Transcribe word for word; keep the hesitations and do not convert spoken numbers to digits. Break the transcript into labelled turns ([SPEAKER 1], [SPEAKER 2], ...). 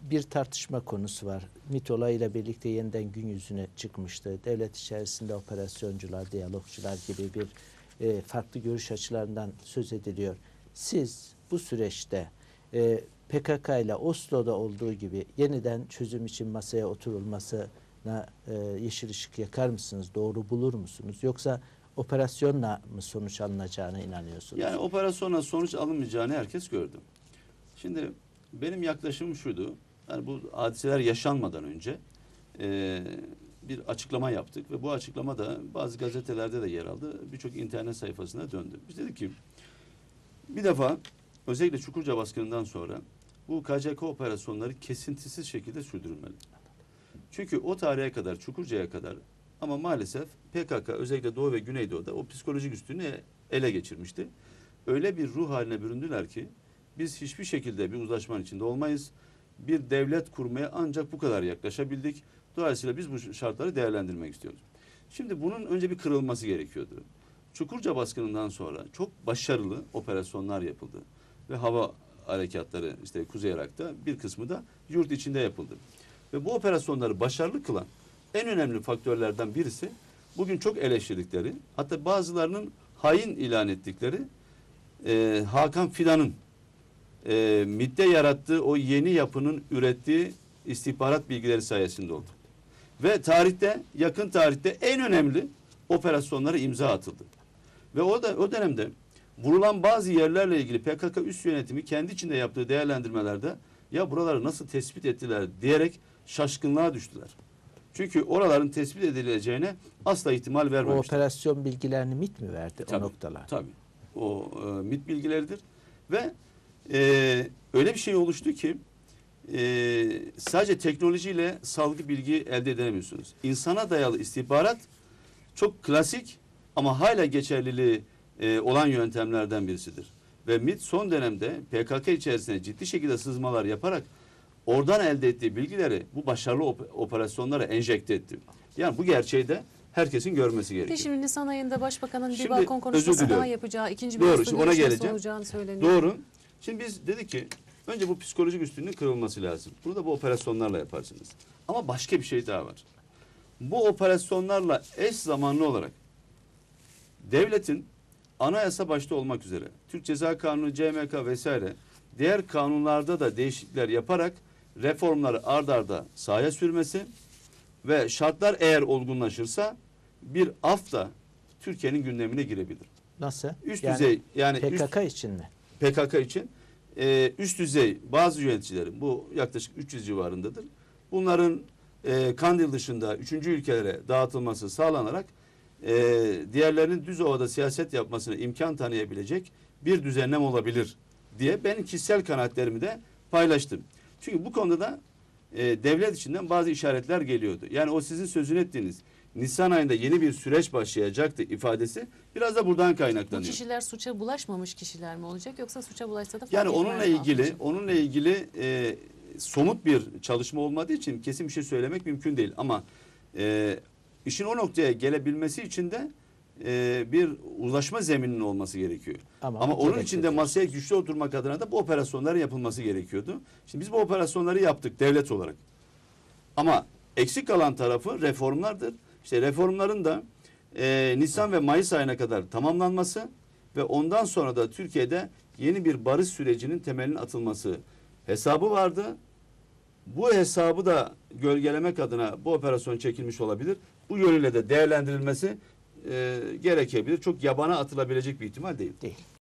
[SPEAKER 1] bir tartışma konusu var. MİT olayıyla birlikte yeniden gün yüzüne çıkmıştı. Devlet içerisinde operasyoncular, diyalogçular gibi bir e, farklı görüş açılarından söz ediliyor. Siz bu süreçte e, P K K ile Oslo'da olduğu gibi yeniden çözüm için masaya oturulmasına e, yeşil ışık yakar mısınız? Doğru bulur musunuz? Yoksa operasyonla mı sonuç alınacağına inanıyorsunuz?
[SPEAKER 2] Yani operasyonla sonuç alınmayacağını herkes gördü. Şimdi benim yaklaşımım şuydu. Yani bu hadiseler yaşanmadan önce e, bir açıklama yaptık ve bu açıklama da bazı gazetelerde de yer aldı. Birçok internet sayfasına döndü. Biz dedik ki bir defa özellikle Çukurca baskınından sonra bu K C K operasyonları kesintisiz şekilde sürdürülmeli. Çünkü o tarihe kadar, Çukurca'ya kadar ama maalesef P K K özellikle Doğu ve Güneydoğu'da o psikolojik üstünlüğü ele geçirmişti. Öyle bir ruh haline büründüler ki biz hiçbir şekilde bir uzlaşmanın içinde olmayız. Bir devlet kurmaya ancak bu kadar yaklaşabildik. Dolayısıyla biz bu şartları değerlendirmek istiyoruz. Şimdi bunun önce bir kırılması gerekiyordu. Çukurca baskınından sonra çok başarılı operasyonlar yapıldı. Ve hava harekatları işte Kuzey Irak'ta bir kısmı da yurt içinde yapıldı. Ve bu operasyonları başarılı kılan en önemli faktörlerden birisi bugün çok eleştirdikleri, hatta bazılarının hain ilan ettikleri e, Hakan Fidan'ın e, MİT'te yarattığı o yeni yapının ürettiği istihbarat bilgileri sayesinde oldu. Ve tarihte, yakın tarihte en önemli operasyonlara imza atıldı. Ve o da o dönemde vurulan bazı yerlerle ilgili P K K üst yönetimi kendi içinde yaptığı değerlendirmelerde ya buraları nasıl tespit ettiler diyerek şaşkınlığa düştüler. Çünkü oraların tespit edileceğine asla ihtimal vermemişler.
[SPEAKER 1] O operasyon bilgilerini MİT mi verdi
[SPEAKER 2] tabii,
[SPEAKER 1] o noktalar? Tabii.
[SPEAKER 2] O e, MİT bilgileridir. Ve e, öyle bir şey oluştu ki e, sadece teknolojiyle salgı bilgi elde edemiyorsunuz. İnsana dayalı istihbarat çok klasik ama hala geçerliliği e, olan yöntemlerden birisidir. Ve MİT son dönemde P K K içerisine ciddi şekilde sızmalar yaparak oradan elde ettiği bilgileri bu başarılı op operasyonlara enjekte etti. Yani bu gerçeği de herkesin görmesi gerekiyor.
[SPEAKER 3] Şimdi Nisan ayında Başbakanın
[SPEAKER 2] Şimdi,
[SPEAKER 3] bir balkon konuşması daha yapacağı, ikinci bir
[SPEAKER 2] Doğru,
[SPEAKER 3] hasta
[SPEAKER 2] şimdi ona
[SPEAKER 3] görüşmesi
[SPEAKER 2] geleceğim.
[SPEAKER 3] olacağını söyleniyor.
[SPEAKER 2] Doğru. Şimdi biz dedik ki önce bu psikolojik üstünlüğün kırılması lazım. Bunu da bu operasyonlarla yaparsınız. Ama başka bir şey daha var. Bu operasyonlarla eş zamanlı olarak devletin anayasa başta olmak üzere Türk Ceza Kanunu, C M K vesaire diğer kanunlarda da değişiklikler yaparak reformları ard arda sahaya sürmesi ve şartlar eğer olgunlaşırsa bir af da Türkiye'nin gündemine girebilir.
[SPEAKER 1] Nasıl?
[SPEAKER 2] Üst
[SPEAKER 1] yani
[SPEAKER 2] düzey yani
[SPEAKER 1] P K K
[SPEAKER 2] üst,
[SPEAKER 1] için mi?
[SPEAKER 2] P K K için e, üst düzey bazı yöneticilerin bu yaklaşık üç yüz civarındadır. Bunların e, Kandil dışında üçüncü ülkelere dağıtılması sağlanarak e, diğerlerinin düz ovada siyaset yapmasına imkan tanıyabilecek bir düzenlem olabilir diye ben kişisel kanaatlerimi de paylaştım. Çünkü bu konuda da e, devlet içinden bazı işaretler geliyordu. Yani o sizin sözünü ettiğiniz Nisan ayında yeni bir süreç başlayacaktı ifadesi biraz da buradan kaynaklanıyor.
[SPEAKER 3] Bu kişiler suça bulaşmamış kişiler mi olacak yoksa suça bulaşsa da fark
[SPEAKER 2] yani
[SPEAKER 3] etmez
[SPEAKER 2] onunla
[SPEAKER 3] mi
[SPEAKER 2] ilgili
[SPEAKER 3] yapacak?
[SPEAKER 2] onunla ilgili e, somut bir çalışma olmadığı için kesin bir şey söylemek mümkün değil. Ama e, işin o noktaya gelebilmesi için de e, bir uzlaşma zemininin olması gerekiyor. Ama, Ama onun için de masaya güçlü oturmak adına da bu operasyonların yapılması gerekiyordu. Şimdi biz bu operasyonları yaptık devlet olarak. Ama eksik kalan tarafı reformlardır. İşte reformların da e, Nisan ve Mayıs ayına kadar tamamlanması ve ondan sonra da Türkiye'de yeni bir barış sürecinin temelinin atılması hesabı vardı. Bu hesabı da gölgelemek adına bu operasyon çekilmiş olabilir. Bu yönüyle de değerlendirilmesi e, gerekebilir. Çok yabana atılabilecek bir ihtimal değil.
[SPEAKER 1] Değil.